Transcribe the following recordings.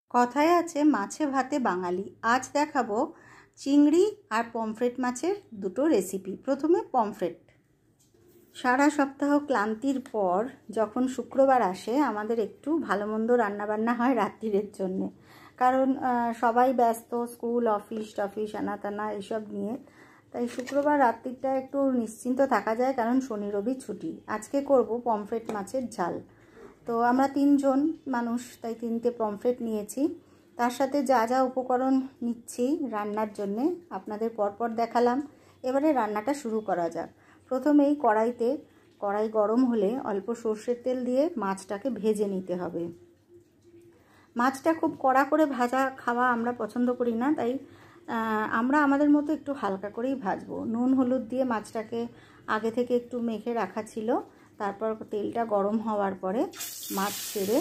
কথায় আছে মাছে ভাতে বাঙালি। আজ দেখাবো চিংড়ি আর পমফ্রেট মাছের দুটো রেসিপি। প্রথমে পমফ্রেট। সারা সপ্তাহ ক্লান্তির পর যখন শুক্রবার আসে আমাদের একটু ভালো মন্দ রান্নাবান্না হয় রাত্রিরের জন্যে, কারণ সবাই ব্যস্ত, স্কুল অফিস টফিস আনা টানা এইসব নিয়ে। তাই শুক্রবার রাত্রিটা একটু নিশ্চিন্ত থাকা যায়, কারণ শনি রবি ছুটি। আজকে করব পমফ্রেট মাছের ঝাল। তো আমরা 3 জন মানুষ, তাই 3টে পমফ্রেট নিয়েছি। তার সাথে যা যা উপকরণ নিচ্ছি রান্নার জন্যে আপনাদের পরপর দেখালাম। এবারে রান্নাটা শুরু করা যাক। প্রথমেই কড়াই গরম হলে অল্প সর্ষের তেল দিয়ে মাছটাকে ভেজে নিতে হবে। মাছটা খুব কড়া করে ভাজা খাওয়া আমরা পছন্দ করি না, তাই আমরা আমাদের মতো একটু হালকা করেই ভাজবো। নুন হলুদ দিয়ে মাছটাকে আগে থেকে একটু মেখে রাখা ছিল। তারপর তেলটা গরম হওয়ার পরে মাছ ছেড়ে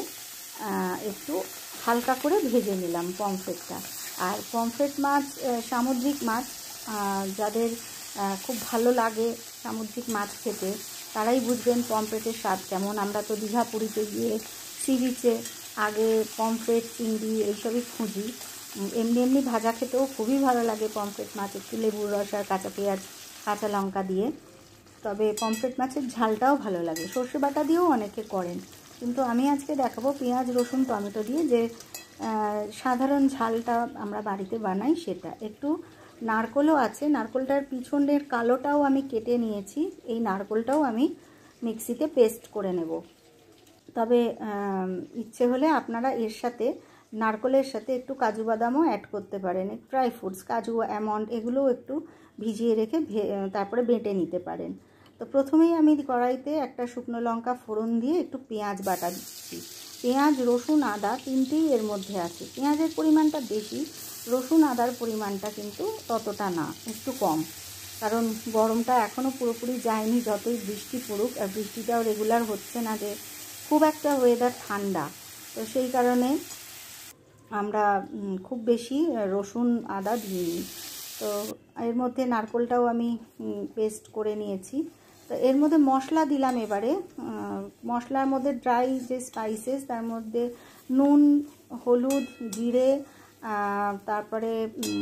একটু হালকা করে ভেজে নিলাম পমফ্রেটটা। আর পমফ্রেট মাছ সামুদ্রিক মাছ, যাদের খুব ভালো লাগে সামুদ্রিক মাছ খেতে তারাই বুঝবেন পমফ্রেটের স্বাদ কেমন। আমরা তো দীঘা পুরীতে গিয়ে সি বিচে আগে পমফ্রেট চিংড়ি এইসবই খুঁজি। এমনি ভাজা খেতেও খুবই ভালো লাগে পমফ্রেট মাছ, একটু লেবুর রস আর কাঁচা পেঁয়াজ কাঁচা লঙ্কা দিয়ে। তবে পমফ্রেট মাছের ঝালটাও ভালো লাগে, সর্ষে বাটা দিয়েও অনেকে করেন, কিন্তু আমি আজকে দেখাবো পেঁয়াজ রসুন টমেটো দিয়ে যে সাধারণ ঝালটা আমরা বাড়িতে বানাই সেটা। একটু নারকেলও আছে, নারকেলটার পিছনের কালোটাও আমি কেটে নিয়েছি। এই নারকেলটাও আমি মিক্সিতে পেস্ট করে নেব। তবে ইচ্ছে হলে আপনারা এর সাথে নারকেলের সাথে একটু কাজু বাদামও অ্যাড করতে পারেন, ড্রাই ফ্রুটস কাজু আমন্ড এগুলোও একটু ভিজিয়ে রেখে তারপরে বেটে নিতে পারেন। তো প্রথমেই আমি কড়াইতে একটা শুকনো লঙ্কা ফোড়ন দিয়ে একটু পেঁয়াজ বাটা দিচ্ছি। পেঁয়াজ রসুন আদা তিনটেই এর মধ্যে আছে। পেঁয়াজের পরিমাণটা বেশি, রসুন আদার পরিমাণটা কিন্তু ততটা না, একটু কম, কারণ গরমটা এখনও পুরোপুরি যায়নি। যতই বৃষ্টি পড়ুক, আর বৃষ্টিটাও রেগুলার হচ্ছে না, যে খুব একটা ওয়েদার ঠান্ডা, তো সেই কারণে আমরা খুব বেশি রসুন আদা দিইনি। তো এর মধ্যে নারকেলটাও আমি পেস্ট করে নিয়েছি। তো এর মধ্যে মশলা দিলাম। এবারে মশলার মধ্যে ড্রাই যে স্পাইসেস, তার মধ্যে নুন হলুদ জিরে, তারপরে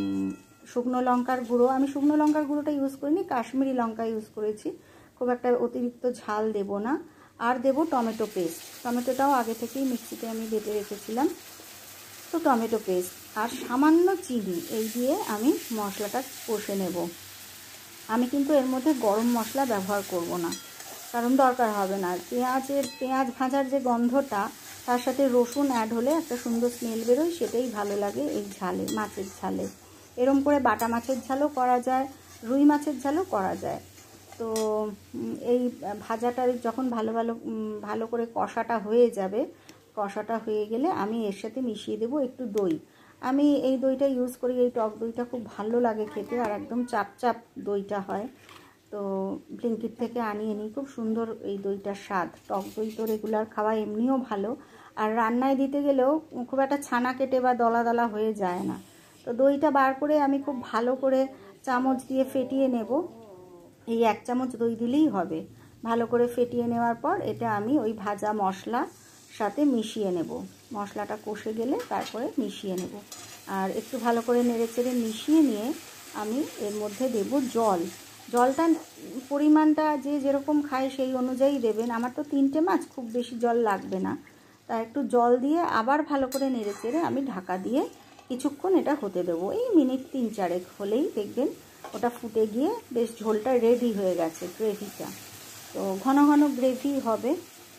শুকনো লঙ্কার গুঁড়ো। আমি শুকনো লঙ্কার গুঁড়োটা ইউজ করিনি, কাশ্মীরি লঙ্কা ইউজ করেছি, খুব একটা অতিরিক্ত ঝাল দেব না। আর দেব টমেটো পেস্ট। টমেটোটাও আগে থেকেই মিক্সিতে আমি বেটে রেখেছিলাম, তো টমেটো পেস্ট আর সামান্য চিনি, এই দিয়ে আমি মশলাটা কষে নেব। আমি কিন্তু এর মধ্যে গরম মশলা ব্যবহার করব না, কারণ দরকার হবে না। পেঁয়াজ ভাজার যে গন্ধটা, তার সাথে রসুন অ্যাড হলে একটা সুন্দর স্মেল বেরোয়, সেটাই ভালো লাগে এই ঝালে, মাছের ঝালে। এরম করে বাটা মাছের ঝালও করা যায়, রুই মাছের ঝালও করা যায়। তো এই ভাজাটা যখন ভালো করে কষাটা হয়ে যাবে, কষাটা হয়ে গেলে আমি এর সাথে মিশিয়ে দেব একটু দই। আমি এই দইটা ইউজ করি, এই টক দইটা খুব ভালো লাগে খেতে, আর একদম চাপ দইটা হয়। তো ব্লিঙ্কিট থেকে আনিয়ে নিই, খুব সুন্দর এই দইটার স্বাদ। টক দই তো রেগুলার খাওয়া এমনিও ভালো, আর রান্নায় দিতে গেলেও খুব একটা ছানা কেটে বা দলা হয়ে যায় না। তো দইটা বার করে আমি খুব ভালো করে চামচ দিয়ে ফেটিয়ে নেব। এই 1 চামচ দই দিলেই হবে। ভালো করে ফেটিয়ে নেওয়ার পর এটা আমি ওই ভাজা মশলার সাথে মিশিয়ে নেব। মশলাটা কষে গেলে তারপরে মিশিয়ে নেব, আর একটু ভালো করে নেড়েচেড়ে মিশিয়ে নিয়ে আমি এর মধ্যে দেব জল। জলটার পরিমাণটা যে যেরকম খায় সেই অনুযায়ী দেবেন। আমার তো 3টে মাছ, খুব বেশি জল লাগবে না, তাই একটু জল দিয়ে আবার ভালো করে নেড়েচেড়ে আমি ঢাকা দিয়ে কিছুক্ষণ এটা হতে দেবো। এই মিনিট 3-4 হলেই দেখবেন ওটা ফুটে গিয়ে বেশ ঝোলটা রেডি হয়ে গেছে, গ্রেভিটা। তো ঘন গ্রেভি হবে।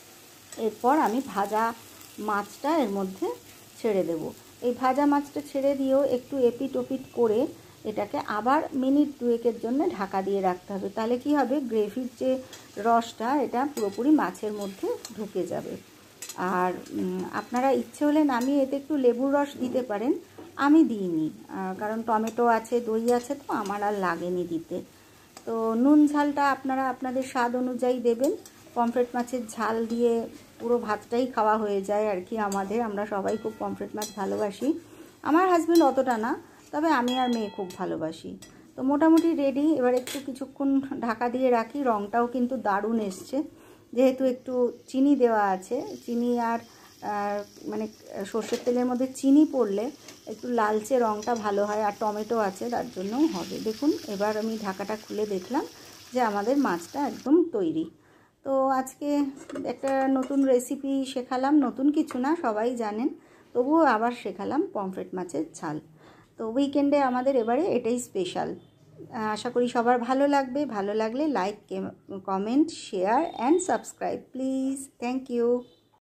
এরপর আমি ভাজা মাছটা এর মধ্যে ছেড়ে দেব। এই ভাজা মাছটা ছেড়ে দিয়েও একটু এপিট ওপিট করে এটাকে আবার মিনিট 2-এর জন্য ঢাকা দিয়ে রাখতে হবে। তাহলে কি হবে, গ্রেভির যে রসটা এটা পুরোপুরি মাছের মধ্যে ঢুকে যাবে। আর আপনারা ইচ্ছে হলে নামিয়ে এতে একটু লেবুর রস দিতে পারেন, আমি দিইনি, কারণ টমেটো আছে দই আছে, তো আমার আর লাগেনি দিতে। তো নুন ঝালটা আপনারা আপনাদের স্বাদ অনুযায়ী দেবেন। পমফ্রেট মাছের ঝাল দিয়ে পুরো ভাতটাই খাওয়া হয়ে যায় আর কি আমরা সবাই খুব পমফ্রেট মাছ ভালোবাসি। আমার হাজব্যান্ড অতটা না, তবে আমি আর মেয়ে খুব ভালোবাসি। তো মোটামুটি রেডি। এবার একটু কিছুক্ষণ ঢাকা দিয়ে রাখি। রঙটাও কিন্তু দারুণ এসছে, যেহেতু একটু চিনি দেওয়া আছে। চিনি আর মানে সর্ষের তেলের মধ্যে চিনি পড়লে একটু লালচে রঙটা ভালো হয়, আর টমেটো আছে তার জন্যও হবে। দেখুন এবার আমি ঢাকাটা খুলে দেখলাম যে আমাদের মাছটা একদম তৈরি। তো আজকে একটা নতুন রেসিপি শেখালাম, নতুন কিছু না, সবাই জানেন, তবুও আবার শেখালাম পমফ্রেট মাছের ঝাল। তো উইকেন্ডে আমাদের এবারে এটাই স্পেশাল। আশা করি সবার ভালো লাগবে। ভালো লাগলে like, comment, share and subscribe please. Thank you.